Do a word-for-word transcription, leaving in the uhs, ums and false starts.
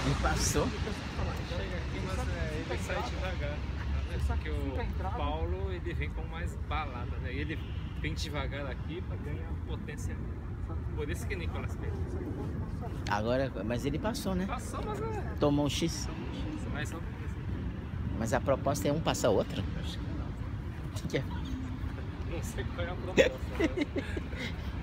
Ele passou? Chega aqui, mas é, ele sai devagar. Porque o Paulo, ele vem com mais balada, né? E ele vem devagar aqui para ganhar potência. Por isso que Nicolas perde. Agora, mas ele passou, né? Passou, mas é... Tomou um X. Mas só... Mas a proposta é um passar o outro? Acho que não. Que é? Não sei qual é a proposta. Mas...